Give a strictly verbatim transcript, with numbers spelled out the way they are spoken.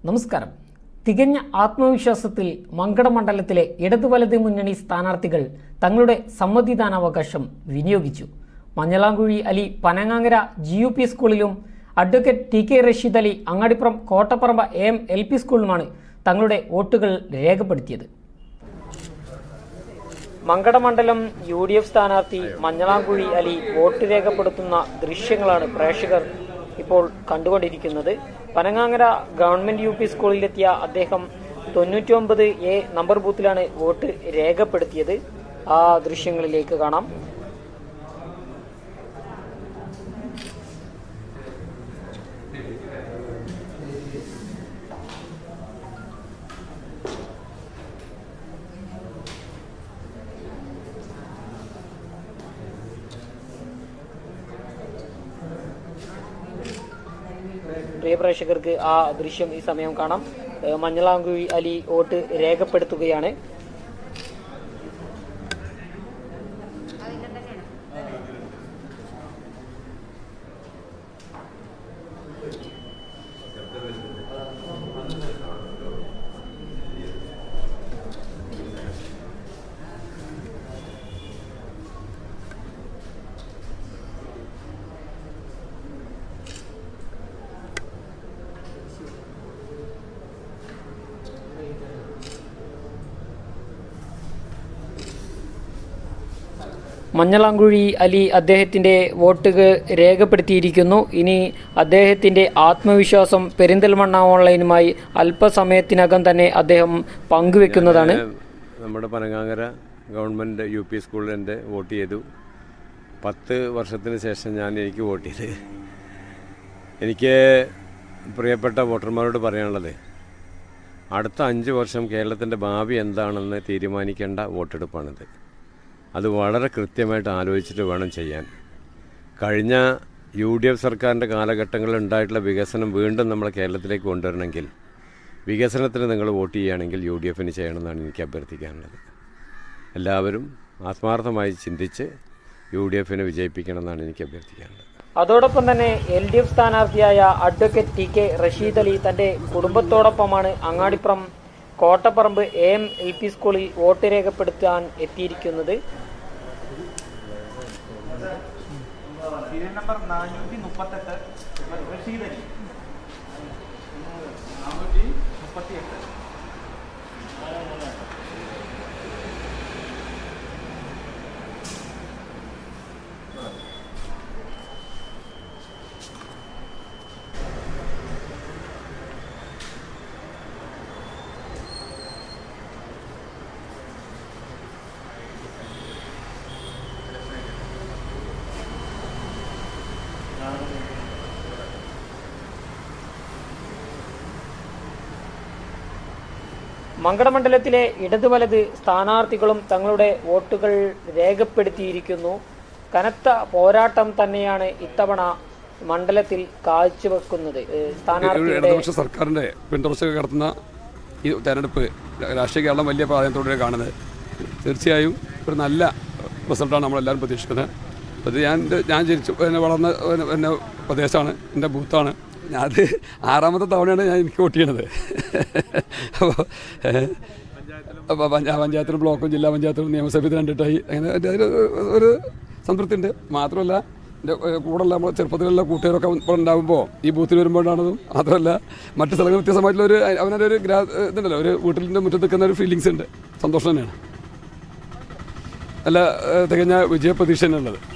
നമസ്കാരം. തികഞ്ഞ ആത്മവിശ്വാസത്തിൽ മങ്കട മണ്ഡലത്തിലെ ഇടതു വലത് മുന്നണി സ്ഥാനാർത്ഥികൾ തങ്ങളുടെ സമ്മതിദാനാവകാശം വിനിയോഗിച്ചു. Manjalamkuzhi Ali Panangangara G U P സ്കൂളിലും advocate T K Rasheed Ali Angadippuram Kottaparamba A M L P സ്കൂളിലുമാണ് തങ്ങളുടെ വോട്ടുകൾ രേഖപ്പെടുത്തിയത്. മങ്കട മണ്ഡലം യു ഡി എഫ് സ്ഥാനാർത്ഥി മഞ്ഞളാംകുഴി അലി വോട്ട് രേഖപ്പെടുത്തുന്ന ദൃശ്യങ്ങളാണ് പ്രേക്ഷകർ ഇപ്പോൾ കണ്ടുകൊണ്ടിരിക്കുന്നത്. പനങ്ങാങ്ങര ഗവൺമെന്റ് യു പി സ്കൂളിലെത്തിയ അദ്ദേഹം തൊണ്ണൂറ്റി ഒമ്പത് എ നമ്പർ ബൂത്തിലാണ് വോട്ട് രേഖപ്പെടുത്തിയത്. ആ ദൃശ്യങ്ങളിലേക്ക് കാണാം. പ്രിയ പ്രേക്ഷകർക്ക് ആ ദൃശ്യം ഈ സമയം കാണാം. മഞ്ഞളാംകുഴി അലി വോട്ട് രേഖപ്പെടുത്തുകയാണ്. മഞ്ഞളാംകുഴി അലി അദ്ദേഹത്തിൻ്റെ വോട്ടുകൾ രേഖപ്പെടുത്തിയിരിക്കുന്നു. ഇനി അദ്ദേഹത്തിൻ്റെ ആത്മവിശ്വാസം പെരിന്തൽമണ്ണ ഓൺലൈനുമായി അല്പസമയത്തിനകം തന്നെ അദ്ദേഹം പങ്കുവെക്കുന്നതാണ്. നമ്മുടെ പനങ്ങാങ്ങര ഗവൺമെൻറ് യു പി സ്കൂളിൽ എൻ്റെ വോട്ട് ചെയ്തു. പത്ത് വർഷത്തിന് ശേഷം ഞാൻ എനിക്ക് വോട്ട് ചെയ്ത്. എനിക്ക് പ്രിയപ്പെട്ട വോട്ടർമാരോട് പറയാനുള്ളത്, അടുത്ത അഞ്ച് വർഷം കേരളത്തിൻ്റെ ഭാവി എന്താണെന്ന് തീരുമാനിക്കേണ്ട വോട്ടെടുപ്പാണിത്. അത് വളരെ കൃത്യമായിട്ട് ആലോചിച്ചിട്ട് വേണം ചെയ്യാൻ. കഴിഞ്ഞ യു ഡി എഫ് സർക്കാരിൻ്റെ കാലഘട്ടങ്ങളിൽ ഉണ്ടായിട്ടുള്ള വികസനം വീണ്ടും നമ്മൾ കേരളത്തിലേക്ക് കൊണ്ടുവരണമെങ്കിൽ, വികസനത്തിന് നിങ്ങൾ വോട്ട് ചെയ്യുകയാണെങ്കിൽ യു ഡി എഫിന് ചെയ്യണമെന്നാണ് എനിക്ക് അഭ്യർത്ഥിക്കാനുള്ളത്. എല്ലാവരും ആത്മാർത്ഥമായി ചിന്തിച്ച് യു ഡി എഫിനെ വിജയിപ്പിക്കണമെന്നാണ് എനിക്ക് അഭ്യർത്ഥിക്കാനുള്ളത്. അതോടൊപ്പം തന്നെ എൽ ഡി എഫ് സ്ഥാനാർത്ഥിയായ advocate T K Rasheed Ali തൻ്റെ കുടുംബത്തോടൊപ്പമാണ് Angadippuram Kottaparambu A M L P സ്കൂളിൽ വോട്ട് രേഖപ്പെടുത്താൻ എത്തിയിരിക്കുന്നത്. നമ്പർ നാനൂറ്റി മുപ്പത്തെട്ട് റഷീദ് അലി മുപ്പത്തിയെട്ട്. മങ്കട മണ്ഡലത്തിലെ ഇടതു വലത് സ്ഥാനാർത്ഥികളും തങ്ങളുടെ വോട്ടുകൾ രേഖപ്പെടുത്തിയിരിക്കുന്നു. കനത്ത പോരാട്ടം തന്നെയാണ് ഇത്തവണ മണ്ഡലത്തിൽ കാഴ്ചവെക്കുന്നത്. ഇടതുപക്ഷ സർക്കാരിന്റെ പിന്തുടർച്ച നടത്തുന്ന ഈ തെരഞ്ഞെടുപ്പ് രാഷ്ട്രീയ കേരളം വലിയ പ്രാധാന്യത്തോടെ കാണുന്നത്. തീർച്ചയായും ഒരു നല്ല റിസൾട്ടാണ് നമ്മളെല്ലാവരും പ്രതീക്ഷിക്കുന്നത്. അത് ഞാൻ ഞാൻ ജനിച്ചു പിന്നെ വളർന്ന പിന്നെ പ്രദേശമാണ്, എൻ്റെ ബൂത്താണ്. അത് ആറാമത്തെ തവണയാണ് ഞാൻ എനിക്ക് വോട്ട് ചെയ്യണത്. അപ്പോൾ പഞ്ചായത്തിലും ബ്ലോക്കും ജില്ലാ പഞ്ചായത്തിലും നിയമസഭയിൽ രണ്ടിട്ടായി. അങ്ങനെ ഒരു സംതൃപ്തി ഉണ്ട്. മാത്രമല്ല എൻ്റെ കൂടെയുള്ള നമ്മൾ ചെറുപ്പത്തിലുള്ള കൂട്ടുകാരൊക്കെ ഇപ്പോൾ ഉണ്ടാകുമ്പോൾ ഈ ബൂത്തിൽ വരുമ്പോഴാണതും മാത്രമല്ല മറ്റു സ്ഥലങ്ങൾ വ്യത്യസ്തമായിട്ടുള്ള ഒരു അവനൊരു ഒരു ഗ്രാ ഇതുണ്ടല്ലോ, ഒരു വീട്ടിൻ്റെ മുറ്റത്ത് നിൽക്കുന്ന ഒരു ഫീലിങ്സ് ഉണ്ട്. സന്തോഷം തന്നെയാണ്. നല്ല തികഞ്ഞ വിജയപ്രതീക്ഷ തന്നെയുള്ളത്.